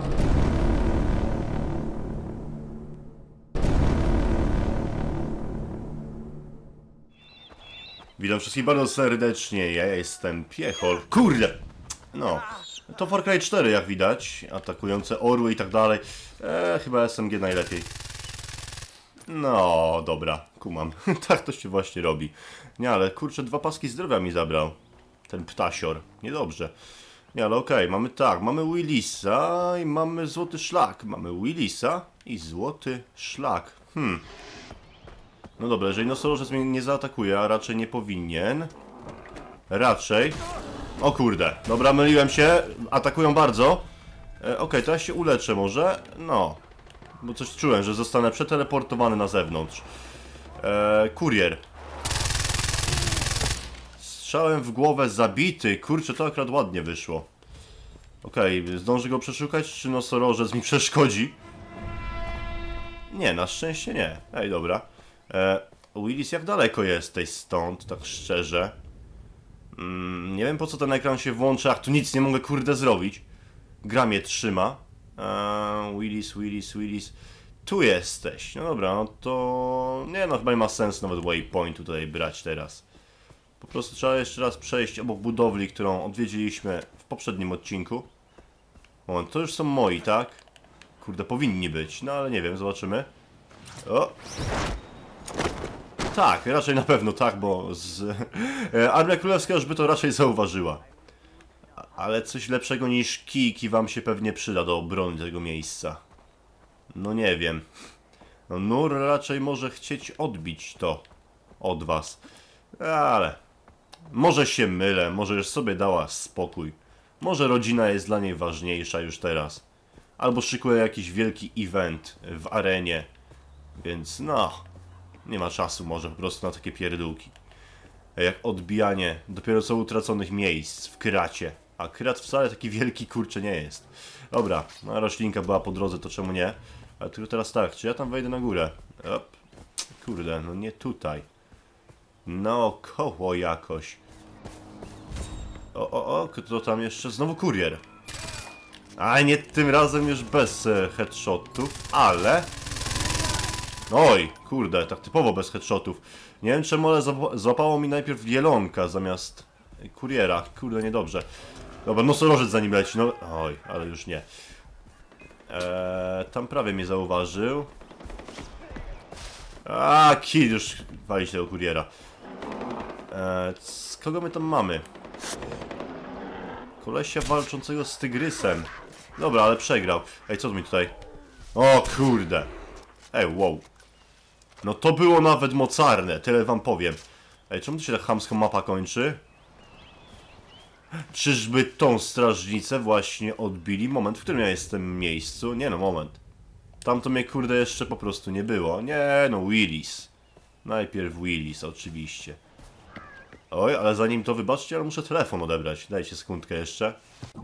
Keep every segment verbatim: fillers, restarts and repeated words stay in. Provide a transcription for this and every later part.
Witam wszystkich bardzo serdecznie, ja jestem Piechol. Kurde! No, to Far Cry cztery jak widać, atakujące orły i tak dalej. Eee, chyba S M G najlepiej. No, dobra, kumam. Tak to się właśnie robi. Nie, ale kurczę, dwa paski zdrowia mi zabrał. Ten ptasior. Niedobrze. Nie, ale okej, okay, mamy tak, mamy Willisa i mamy złoty szlak. Mamy Willisa i złoty szlak. Hmm. No dobra, jeżeli nosorożec mnie nie zaatakuje, a raczej nie powinien. Raczej. O kurde, dobra, myliłem się. Atakują bardzo. E, Okej, okay, to ja się uleczę może. No. Bo coś czułem, że zostanę przeteleportowany na zewnątrz. E, kurier. Strzałem w głowę zabity. Kurczę, to akurat ładnie wyszło. Okej, okay, zdąży go przeszukać, czy nosorożec mi przeszkodzi? Nie, na szczęście nie. Ej, dobra. E, Willis, jak daleko jesteś stąd, tak szczerze? Mm, nie wiem, po co ten ekran się włącza, ach, tu nic nie mogę, kurde, zrobić. Gra mnie trzyma. E, Willis, Willis, Willis. Tu jesteś. No dobra, no to... Nie no, chyba nie ma sensu nawet waypointu tutaj brać teraz. Po prostu trzeba jeszcze raz przejść obok budowli, którą odwiedziliśmy w poprzednim odcinku. O, to już są moi, tak? Kurde, powinni być, no ale nie wiem, zobaczymy. O! Tak, raczej na pewno tak, bo z... Armia Królewska już by to raczej zauważyła. Ale coś lepszego niż kijki wam się pewnie przyda do obrony tego miejsca. No nie wiem. No, Nur raczej może chcieć odbić to od was. Ale... Może się mylę, może już sobie dała spokój. Może rodzina jest dla niej ważniejsza już teraz. Albo szykuje jakiś wielki event w arenie. Więc no... Nie ma czasu może po prostu na takie pierdółki. Jak odbijanie dopiero co utraconych miejsc w kracie. A krat wcale taki wielki, kurczę, nie jest. Dobra, no roślinka była po drodze, to czemu nie? Ale tylko teraz tak, czy ja tam wejdę na górę? Op. Kurde, no nie tutaj. Naokoło jakoś. O, o, o, kto tam jeszcze? Znowu kurier. A nie, tym razem już bez e, headshotów, ale... Oj, kurde, tak typowo bez headshotów. Nie wiem czemu, ale złapało mi najpierw wielonka zamiast kuriera. Kurde, niedobrze. Dobra, nosorożec za nim leci, no... Oj, ale już nie. Eee, tam prawie mnie zauważył. A, kid, już walić tego kuriera. Eee, z kogo my tam mamy? Kolesia walczącego z tygrysem. Dobra, ale przegrał. Ej, co mi tutaj? O, kurde. Ej, wow. No to było nawet mocarne, tyle wam powiem. Ej, czemu to się tak chamsko mapa kończy? Czyżby tą strażnicę właśnie odbili? Moment, w którym ja jestem miejscu? Nie no, moment. Tam to mnie, kurde, jeszcze po prostu nie było. Nie no, Willis. Najpierw Willis, oczywiście. Oj, ale zanim to wybaczcie, ale muszę telefon odebrać. Dajcie sekundkę jeszcze.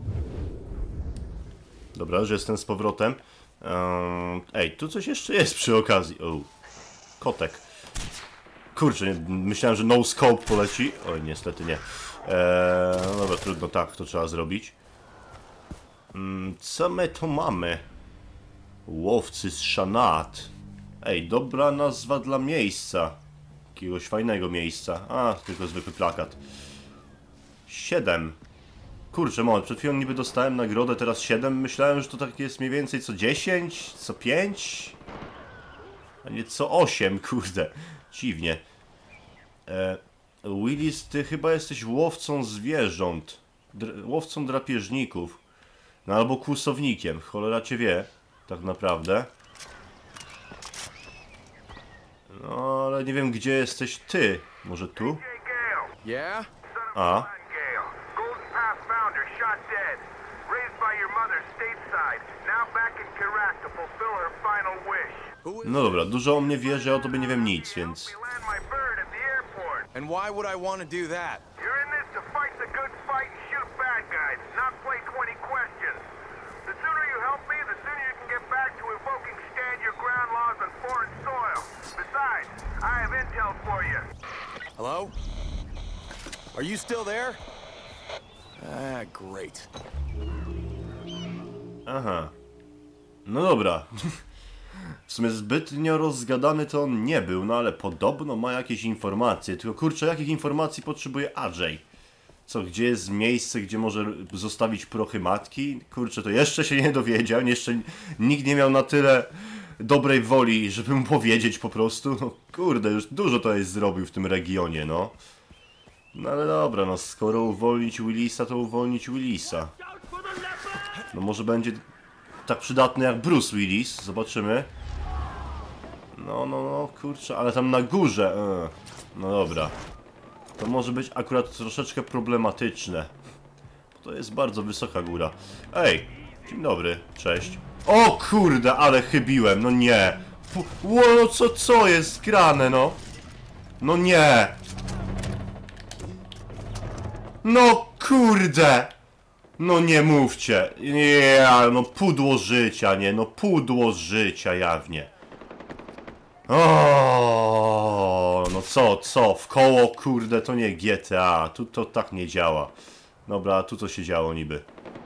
Dobra, że jestem z powrotem. Um, ej, tu coś jeszcze jest przy okazji. O, kotek. Kurczę, myślałem, że no scope poleci. Oj, niestety nie. Eee, no dobra, trudno, tak, to trzeba zrobić. Um, co my tu mamy? Łowcy z Shanat. Ej, dobra nazwa dla miejsca. Jakiegoś fajnego miejsca. A, tylko zwykły plakat. Siedem. Kurczę, moment, przed chwilą niby dostałem nagrodę, teraz siedem. Myślałem, że to tak jest mniej więcej co dziesięć, co pięć, a nie co osiem, kurde. Dziwnie. E, Willis, ty chyba jesteś łowcą zwierząt. Dr łowcą drapieżników. No albo kłusownikiem, cholera cię wie. Tak naprawdę. No, ale nie wiem, gdzie jesteś ty. Może tu? A. No dobra, dużo o mnie wie, że o tobie nie wiem nic, więc... And why would I want to do that? You're in this to fight the good fight and shoot bad guys, not play twenty questions. The sooner you help me, the sooner you can get back to invoking stand your ground laws on foreign soil. Besides, I have intel for you. Hello? Are you still there? Ah, great. Aha. No dobra. W sumie zbytnio rozgadany to on nie był, no ale podobno ma jakieś informacje. Tylko kurczę, jakich informacji potrzebuje Andrzej? Co, gdzie jest miejsce, gdzie może zostawić prochy matki? Kurczę, to jeszcze się nie dowiedział, jeszcze nikt nie miał na tyle dobrej woli, żeby mu powiedzieć po prostu. No kurde, już dużo to jest zrobił w tym regionie, no. No ale dobra, no skoro uwolnić Willisa, to uwolnić Willisa. No może będzie tak przydatny jak Bruce Willis, zobaczymy. No, no, no, kurczę, ale tam na górze, e. No dobra. To może być akurat troszeczkę problematyczne. To jest bardzo wysoka góra. Ej, dzień dobry, cześć. O kurde, ale chybiłem, no nie. Ło, no co, co jest grane, no? No nie. No kurde. No nie mówcie. Nie, no pudło życia, nie, no pudło życia jawnie. O, no co, co, w koło, kurde, to nie G T A, tu to tak nie działa. Dobra, a tu co się działo niby?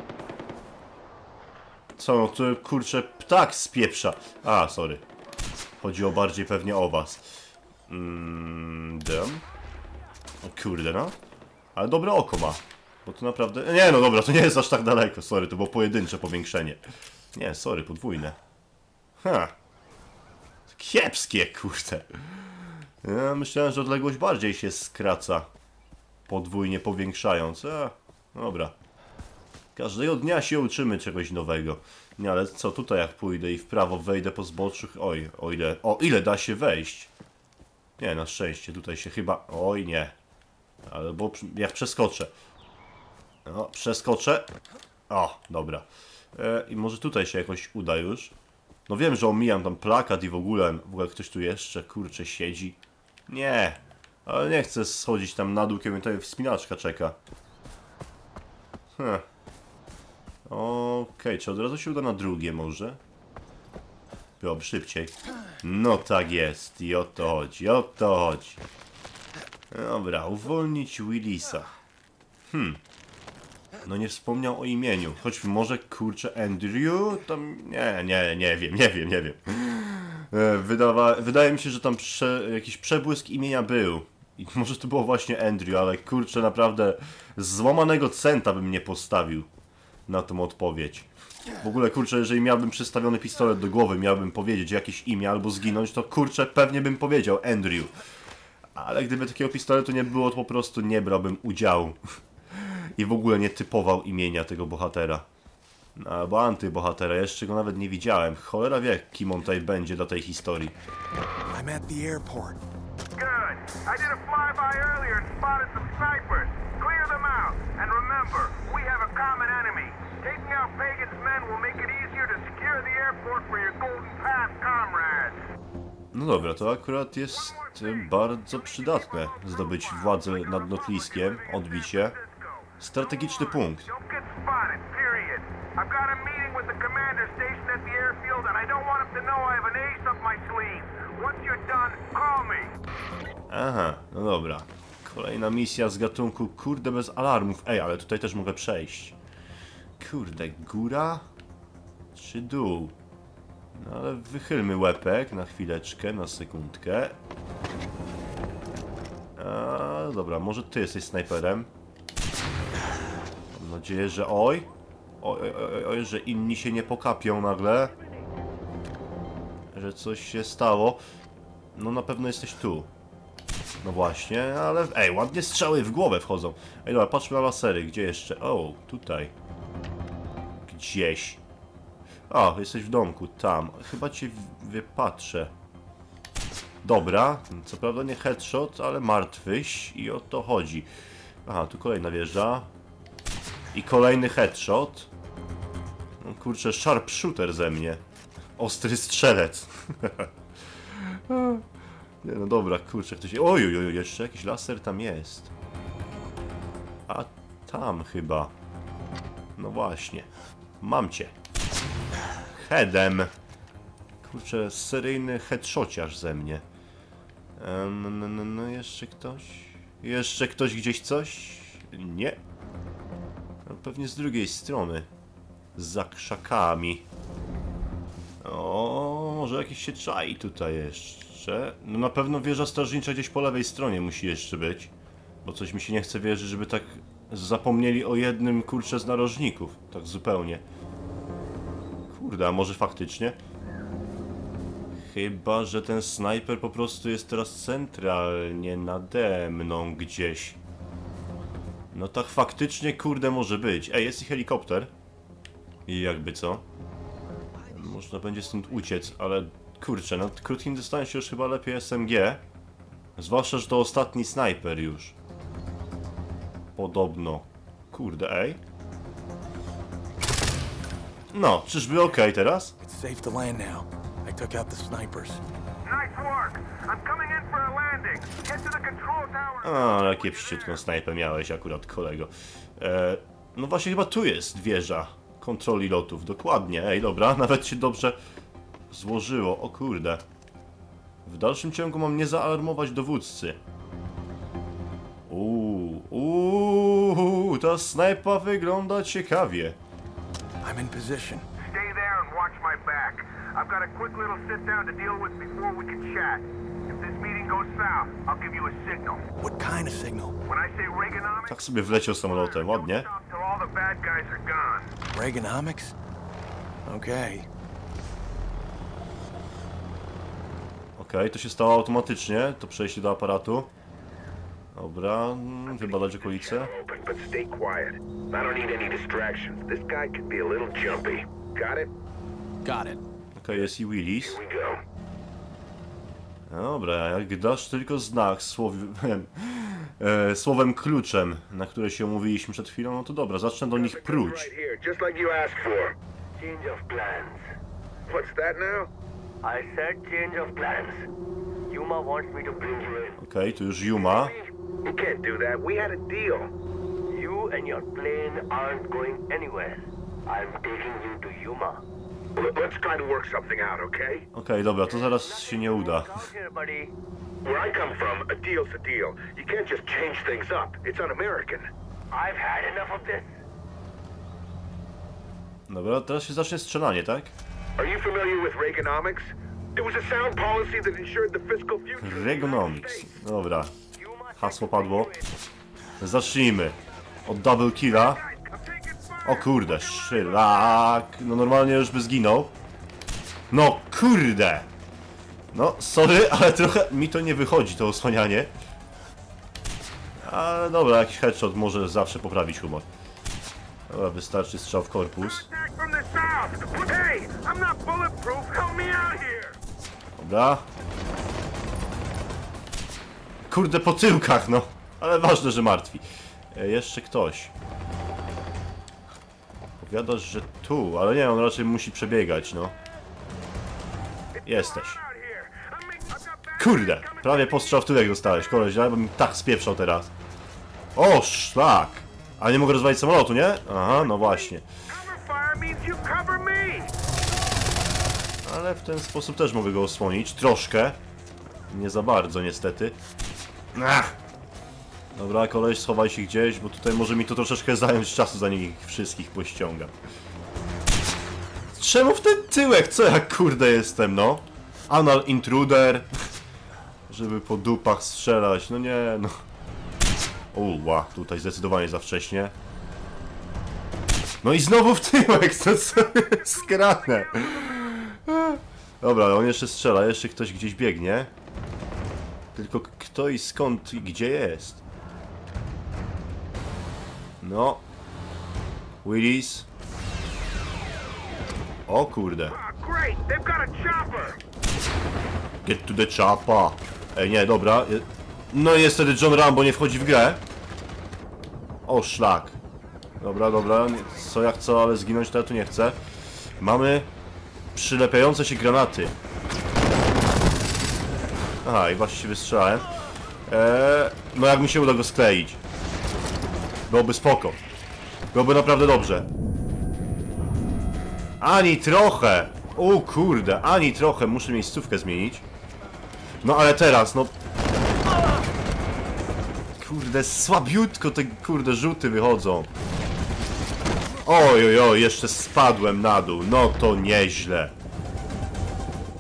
Co, no tu, kurczę, ptak spieprza. A, sorry. Chodziło bardziej pewnie o was. Mmm, dem. O kurde, no. Ale dobre oko ma. Bo to naprawdę... Nie, no dobra, to nie jest aż tak daleko, sorry, to było pojedyncze powiększenie. Nie, sorry, podwójne. Ha. Kiepskie, kurde. Ja myślałem, że odległość bardziej się skraca. Podwójnie powiększając. A, dobra. Każdego dnia się uczymy czegoś nowego. Nie, ale co tutaj jak pójdę i w prawo wejdę po zboczu? Oj, o ile, o ile da się wejść? Nie, na szczęście tutaj się chyba... Oj nie. Albo jak przeskoczę. No, przeskoczę. O, dobra. E, I może tutaj się jakoś uda już. No wiem, że omijam tam plakat i w ogóle, w ogóle ktoś tu jeszcze, kurczę, siedzi. Nie, ale nie chcę schodzić tam na dół, kiedy tutaj wspinaczka czeka. Hm. Okej, okay, czy od razu się uda na drugie może? Byłoby szybciej. No tak jest, i o to chodzi, o to chodzi. Dobra, uwolnić Willisa. Hmm. No nie wspomniał o imieniu. Choć może, kurczę, Andrew? Tam... Nie, nie, nie wiem, nie wiem, nie wiem. Wydawa... Wydaje mi się, że tam prze... jakiś przebłysk imienia był. I może to było właśnie Andrew, ale kurczę, naprawdę złamanego centa bym nie postawił na tą odpowiedź. W ogóle, kurczę, jeżeli miałbym przystawiony pistolet do głowy, miałbym powiedzieć jakieś imię albo zginąć, to kurczę, pewnie bym powiedział Andrew. Ale gdyby takiego pistoletu nie było, to po prostu nie brałbym udziału. I w ogóle nie typował imienia tego bohatera. Albo antybohatera, jeszcze go nawet nie widziałem. Cholera wie, kim on tutaj będzie dla tej historii. I'm at the airport. Good. I did a flyby earlier and spotted some snipers. Clear them out. And remember, we have a common enemy. Taking out Pagan's men will make it easier to secure the airport for your Golden Pass comrades. No dobra, to akurat jest bardzo przydatne. Zdobyć władzę nad lotniskiem, odbicie. Strategiczny punkt. Aha, no dobra. Kolejna misja z gatunku kurde bez alarmów. Ej, ale tutaj też mogę przejść. Kurde, góra czy dół? No ale wychylmy łepek na chwileczkę, na sekundkę. A, dobra, może ty jesteś snajperem. Mam nadzieję, że oj. Oj, oj, oj, oj, że inni się nie pokapią nagle. Że coś się stało. No na pewno jesteś tu. No właśnie, ale... Ej, ładnie strzały w głowę wchodzą. Ej, dobra, patrzmy na lasery. Gdzie jeszcze? O, tutaj. Gdzieś. O, jesteś w domku, tam. Chyba cię wypatrzę. Dobra, co prawda nie headshot, ale martwyś i o to chodzi. Aha, tu kolejna wieża. I kolejny headshot. No kurczę, sharpshooter ze mnie. Ostry strzelec. Nie, no dobra, kurczę, ktoś... Oj, oj, oj, jeszcze jakiś laser tam jest. A tam chyba. No właśnie. Mam cię. Headem. Kurczę, seryjny headshociarz ze mnie. No, no, no, no, jeszcze ktoś? Jeszcze ktoś gdzieś coś? Nie. No, pewnie z drugiej strony. Za krzakami. O, może jakiś się czai tutaj jeszcze. No na pewno wieża strażnicza gdzieś po lewej stronie musi jeszcze być. Bo coś mi się nie chce wierzyć, żeby tak zapomnieli o jednym, kurczę, z narożników. Tak zupełnie. Kurde, a może faktycznie? Chyba, że ten snajper po prostu jest teraz centralnie nade mną gdzieś. No tak faktycznie, kurde, może być. Ej, jest i helikopter. I jakby co? Można będzie stąd uciec, ale kurczę, na krótkim dystansie już chyba lepiej S M G. Zwłaszcza, że to ostatni snajper już. Podobno. Kurde, ej. No, czyżby okej teraz? It's safe to land now. I took out the snipers. Nice work. I'm coming in for a landing. Get to the control tower. A, ale kiepściutką snajpę miałeś akurat, kolego. E, no właśnie chyba tu jest wieża kontroli lotów. Dokładnie. Ej, dobra, nawet się dobrze złożyło. O kurde. W dalszym ciągu mam nie zaalarmować dowódcy. Uuu, uuu, ta snajpa wygląda ciekawie. I'm in position. Stay there and watch my back. I've got a quick little sit down to deal with before we can chat. If this meeting goes south, I'll give you a signal. What kind of signal? When I say Reaganomics, Tak sobie wleciał samolotem, ładnie. don't stop till all the bad guys are gone. Reaganomics? Okay. Okej, okay, to się stało automatycznie, to przejście do aparatu. Dobra, mm, wybadać okolice. Open, but stay quiet. I don't need any distractions. This guy could be a little jumpy. Got it? Got it. Okej, okay, jest i Willis. Here we go. Dobra, jak dasz tylko znak słowem, e, słowem kluczem, na które się umówiliśmy przed chwilą, no to dobra, zacznę do nich pruć. Right here, just like you asked for. Change of plans. What's that now? I said change of plans. Yuma wants me to bring you in. Okej, okay, tu już Yuma. You can't do that. We had a deal. You and your plane aren't going anywhere. I'm taking you to Yuma. L- let's try to work something out, okay? Okej, okay, dobra, to zaraz się nie uda. Out here, buddy. Where I come from, a deal's a deal. You can't just change things up. It's un-American. I've had enough of this. Dobra, teraz się zacznie strzelanie, tak? Are you familiar with Reaganomics? It was a sound policy that ensured the fiscal future. Reaganomics. Dobra, hasło padło. Zacznijmy od double killa. O kurde, szylak. No normalnie już by zginął. No kurde. No, sorry, ale trochę mi to nie wychodzi, to osłanianie. Ale dobra, jakiś headshot może zawsze poprawić humor. Dobra, wystarczy strzał w korpus. Attack from the south. Hey, I'm not bulletproof. Help me out here. Dobra. Kurde, po tyłkach, no. Ale ważne, że martwi. E, jeszcze ktoś. Powiadasz, że tu, ale nie, on raczej musi przebiegać, no. Jesteś. Kurde, prawie postrzał w tyłek dostałeś, koleś, ja bym tak spieprzał teraz. O, szlak! Ale nie mogę rozwalić samolotu, nie? Aha, no właśnie. Ale w ten sposób też mogę go osłonić, troszkę. Nie za bardzo, niestety. Ach. Dobra, koleś, schowaj się gdzieś, bo tutaj może mi to troszeczkę zająć czasu, zanim ich wszystkich pościągam. Czemu w ten tyłek? Co ja kurde jestem, no? Anal intruder. Żeby po dupach strzelać, no nie, no. Uła, tutaj zdecydowanie za wcześnie. No i znowu w tyłek, to co jest grane. Dobra, on jeszcze strzela, jeszcze ktoś gdzieś biegnie. Tylko kto i skąd i gdzie jest? No. Willis. O kurde. Get to the chopper. Ej, nie, dobra. No i niestety John Rambo nie wchodzi w grę. O, szlak. Dobra, dobra. Co jak co, ale zginąć to ja tu nie chcę. Mamy przylepiające się granaty. Aha, i właśnie się wystrzelałem. Eee, no jak mi się uda go skleić. Byłoby spoko. Byłoby naprawdę dobrze. Ani trochę. O kurde, ani trochę. Muszę miejscówkę zmienić. No ale teraz, no... Kurde, słabiutko te kurde rzuty wychodzą. Oj, oj, oj, jeszcze spadłem na dół. No to nieźle.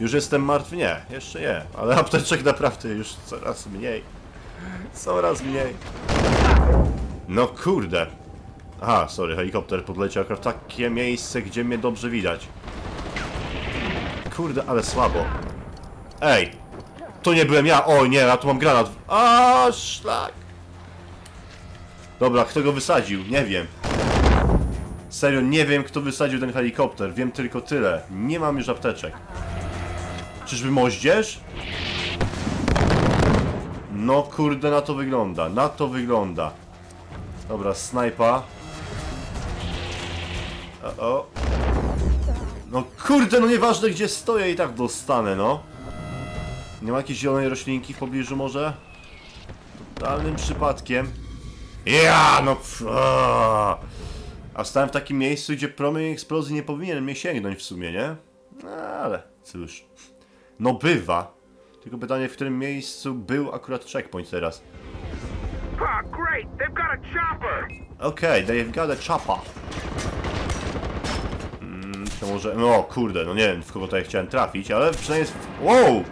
Już jestem martwy? Nie, jeszcze nie. Ale apteczek naprawdę już coraz mniej. Coraz mniej. No kurde. Aha, sorry, helikopter podleciał akurat w takie miejsce, gdzie mnie dobrze widać. Kurde, ale słabo. Ej! To nie byłem ja! O nie, ja tu mam granat. A szlak! Dobra, kto go wysadził? Nie wiem. Serio, nie wiem, kto wysadził ten helikopter. Wiem tylko tyle. Nie mam już apteczek. Czyżby moździerz? No kurde, na to wygląda. Na to wygląda. Dobra, snajpa. O, o. No kurde, no nieważne gdzie stoję i tak dostanę, no. Nie ma jakiejś zielonej roślinki w pobliżu może? Totalnym przypadkiem. Ja, no pff, a. a stałem w takim miejscu, gdzie promień eksplozji nie powinien mnie sięgnąć w sumie, nie? No, ale cóż. No bywa. Tylko pytanie, w którym miejscu był akurat checkpoint teraz. Ah, great! They've got a chopper! Okej, okay, they've got a chopper. Mm, to może... No kurde, no nie wiem w kogo tutaj chciałem trafić, ale przynajmniej... Wow!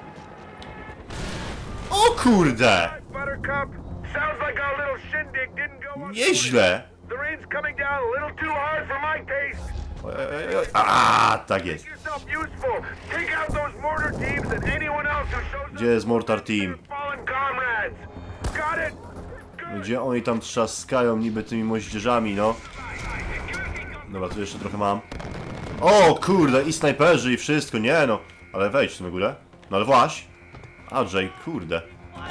O kurde! Buttercup, sounds like our little shindig didn't go Nieźle! The rain's coming down a little too hard for my taste. Oj, oj, oj. A, tak jest. Make yourself useful. Take out those mortar teams and anyone else who shows Gdzie jest Mortar Team? fallen comrades. Got it? Gdzie oni tam trzaskają niby tymi moździerzami, no? Dobra, tu jeszcze trochę mam. O kurde, i snajperzy i wszystko, nie no. Ale wejdź tu na górę. No ale właśnie. Andrzej, kurde.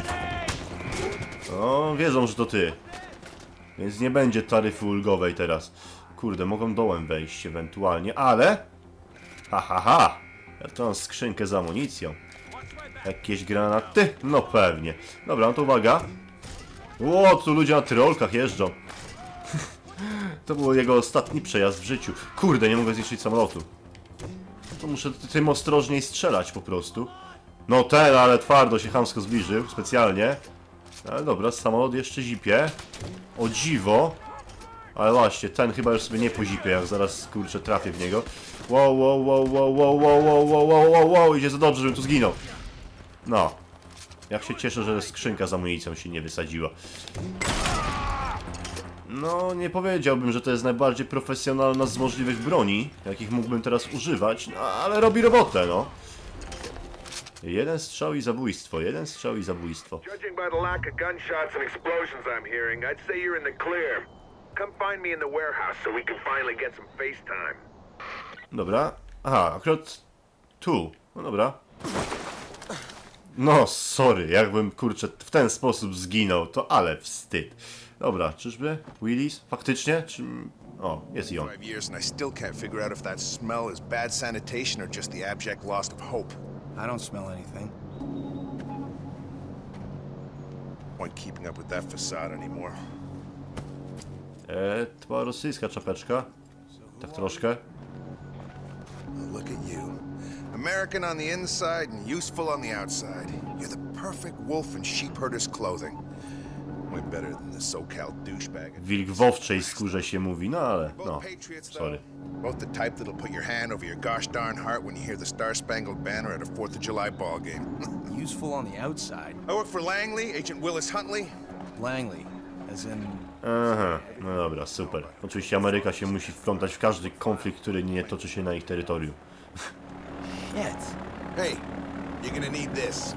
O, wiedzą, że to ty. Więc nie będzie taryfy ulgowej teraz. Kurde, mogą dołem wejść ewentualnie, ale... Ha, ha, ha. Ja tu mam skrzynkę z amunicją. Jakieś granaty? No pewnie. Dobra, no to uwaga. Ło, tu ludzie na tyrolkach jeżdżą. To był jego ostatni przejazd w życiu. Kurde, nie mogę zniszczyć samolotu. To muszę tym ostrożniej strzelać po prostu. No ten, ale twardo się chamsko zbliżył, specjalnie. Ale dobra, samolot jeszcze zipie. O dziwo. Ale właśnie, ten chyba już sobie nie pozipie, jak zaraz kurczę trafię w niego. Wow, wow, wow, wow, wow, wow, wow, wow, wow, wow, wow, idzie za dobrze, żebym tu zginął. No. Jak się cieszę, że skrzynka z amunicją się nie wysadziła. No, nie powiedziałbym, że to jest najbardziej profesjonalna z możliwych broni, jakich mógłbym teraz używać, no ale robi robotę, no. Jeden strzał i zabójstwo, jeden strzał i zabójstwo. Judging by the lack of gunshots and explosions I'm hearing, I'd say you're in the clear. Come find me in the warehouse so we can finally get some FaceTime. Dobra. Aha, akurat tu. No dobra. No, sorry, jakbym, kurczę, w ten sposób zginął, to ale wstyd. Dobra, czyżby? Willis? Faktycznie? Czy... O, jest i on. Five years and I still can't figure out if that smell is bad sanitation or just the abject loss of hope. I don't smell anything. Point keeping up with that facade anymore. Eee, to była rosyjska czapeczka. Tak troszkę. Look at you. American on the inside and useful on the outside. You're the perfect wolf in sheep herder's clothing. Way better than the SoCal douchebag. Wilk w owczej skórze się mówi, no ale, no, sorry. Both the type that'll put your hand over your gosh darn heart when you hear the Star Spangled Banner at a fourth of July ball game. Useful on the outside. I work for Langley, Agent Willis Huntley. Langley, as in... Aha, no dobra, super. Oczywiście Ameryka się musi wplątać w każdy konflikt, który nie toczy się na ich terytorium. Shit. Hey, you're gonna need this.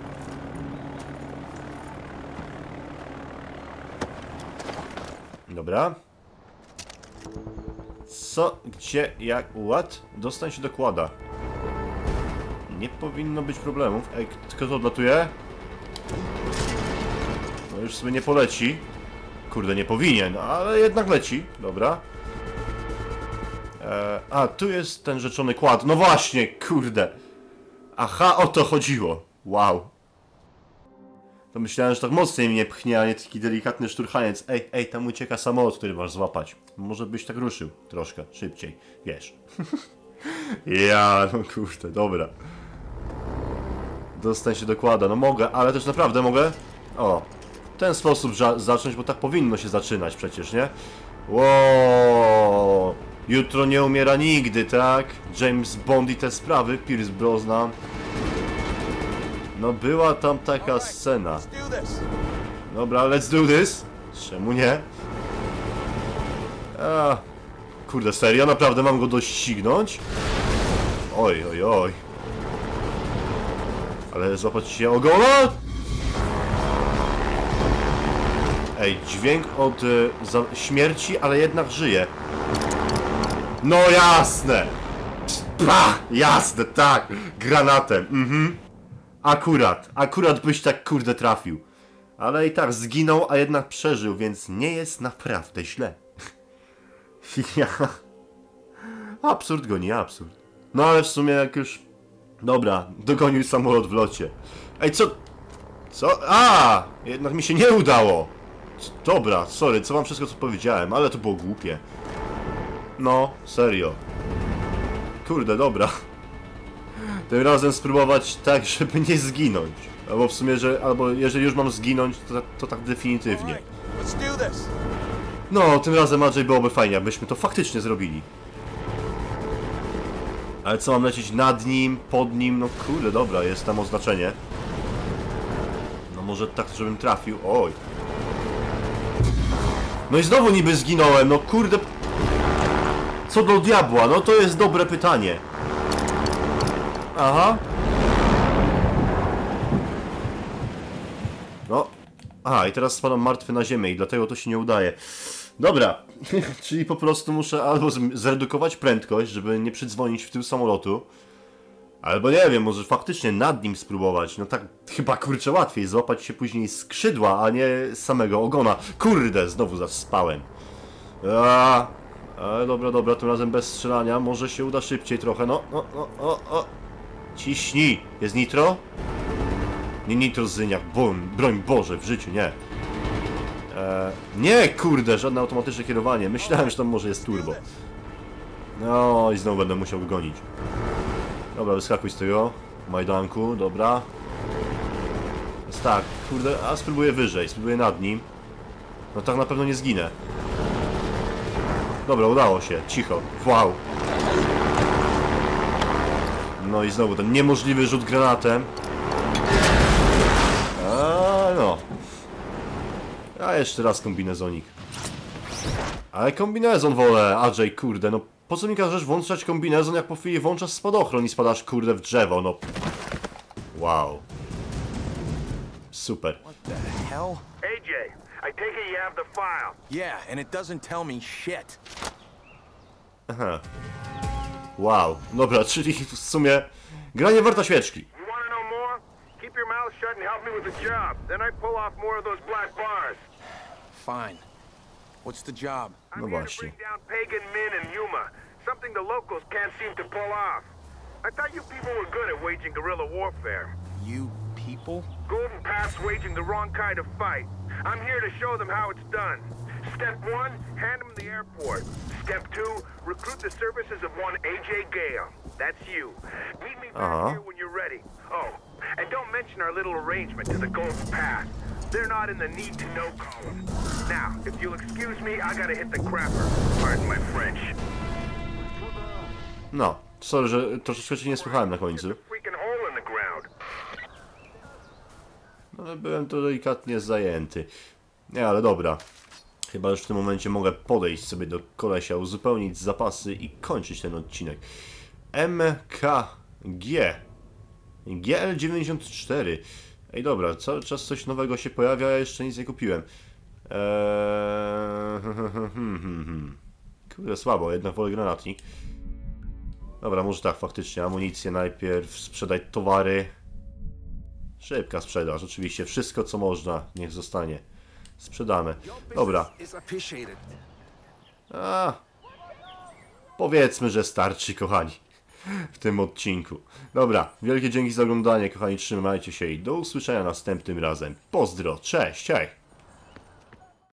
Dobra. Co, gdzie, jak, what? Dostań się dokłada. Nie powinno być problemów. Ej, kto to odlatuje? No już sobie nie poleci. Kurde, nie powinien, ale jednak leci. Dobra. Eee, a, tu jest ten rzeczony kład. No właśnie, kurde. Aha, o to chodziło. Wow. To myślałem, że tak mocniej mnie pchnie, a nie taki delikatny szturchaniec. Ej, ej, tam ucieka samolot, który masz złapać. Może byś tak ruszył troszkę szybciej, wiesz. Ja, no kurde, dobra. Dostań się dokłada, no mogę, ale też naprawdę mogę. O, w ten sposób zacząć, bo tak powinno się zaczynać przecież, nie? Wow. Jutro nie umiera nigdy, tak? James Bond i te sprawy, Pierce Brosnan. No była tam taka scena. Dobra, let's do this. Czemu nie? A, kurde, serio? Naprawdę mam go doścignąć? Oj, oj, oj. Ale złapać się ogona? Ej, dźwięk od y, za, śmierci, ale jednak żyje. No jasne! Pach, jasne, tak! Granatem, mhm. Akurat, akurat byś tak kurde trafił. Ale i tak zginął, a jednak przeżył, więc nie jest naprawdę źle. Ja... Absurd goni absurd. No ale w sumie jak już... Dobra, dogonił samolot w locie. Ej, co... Co? A! Jednak mi się nie udało! Dobra, sorry, co wam wszystko co powiedziałem, ale to było głupie. No, serio. Kurde, dobra. Tym razem spróbować tak, żeby nie zginąć. Albo w sumie, że... Albo jeżeli już mam zginąć, to, to tak definitywnie. No, tym razem raczej byłoby fajnie, abyśmy to faktycznie zrobili. Ale co, mam lecieć nad nim, pod nim? No kurde, dobra, jest tam oznaczenie. No może tak, żebym trafił. Oj. No i znowu niby zginąłem, no kurde. Co do diabła? No to jest dobre pytanie. Aha. No. Aha, i teraz spadam martwy na ziemię i dlatego to się nie udaje. Dobra, czyli po prostu muszę albo zredukować prędkość, żeby nie przydzwonić w tył samolotu. Albo nie wiem, może faktycznie nad nim spróbować. No tak chyba kurczę łatwiej złapać się później skrzydła, a nie samego ogona. Kurde, znowu zaspałem. A, ale dobra, dobra, tym razem bez strzelania. Może się uda szybciej trochę. No, no, no, o, o. Ciśnij. Jest nitro? Nie nitrozyniak, broń, broń Boże, w życiu, nie. Eee, nie, kurde, żadne automatyczne kierowanie. Myślałem, że tam może jest turbo. No i znowu będę musiał gonić. Dobra, wyskakuj z tego Majdanku, dobra. Jest tak, kurde, a spróbuję wyżej, spróbuję nad nim. No tak na pewno nie zginę. Dobra, udało się, cicho, wow. No i znowu ten niemożliwy rzut granatem. A no. A jeszcze raz kombinezonik. Ale kombinezon wolę, Andrzej, kurde, no po co mi każesz włączać kombinezon, jak po chwili włączasz spadochron i spadasz, kurde, w drzewo, no. Wow. Super. What the hell? A J, I take it you have the file. Yeah, and it doesn't tell me shit. Aha. Wow. Dobra, czyli w sumie gra nie warta świeczki. You wanna know more? Keep your mouth shut and help me with the job. Then I pull off more of those black bars. Fine. What's the job? I'm No here to właśnie. bring down Pagan Min and Yuma. Something the locals can't seem to pull off. I thought you people were good at waging guerrilla warfare. You people? Golden Path's waging the wrong kind of fight. I'm here to show them how it's done. Step one, hand them the airport. Step two, recruit the services of one A J Gale. That's you. Meet me back Uh-huh. here when you're ready. Oh, and don't mention our little arrangement to the Golden Path. They're not in the need-to-know column. Now, if you'll excuse me, I gotta hit the crapper. Pardon my French. No, sorry, że troszeczkę cię nie słuchałem na końcu. Freaking hole in the ground. No, ale byłem to delikatnie zajęty. Nie, ale dobra. Chyba już w tym momencie mogę podejść sobie do kolesia, uzupełnić zapasy i kończyć ten odcinek. M K G G L dziewięćdziesiąt cztery. Ej, dobra, cały czas coś nowego się pojawia, ja jeszcze nic nie kupiłem. Eee... Kurde, słabo, jednak wolę granatnik. Dobra, może tak, faktycznie, amunicję najpierw, sprzedaj towary. Szybka sprzedaż, oczywiście, wszystko co można, niech zostanie. Sprzedamy. Dobra. A, powiedzmy, że starczy, kochani, w tym odcinku. Dobra, wielkie dzięki za oglądanie, kochani, trzymajcie się i do usłyszenia następnym razem. Pozdro, cześć, hej!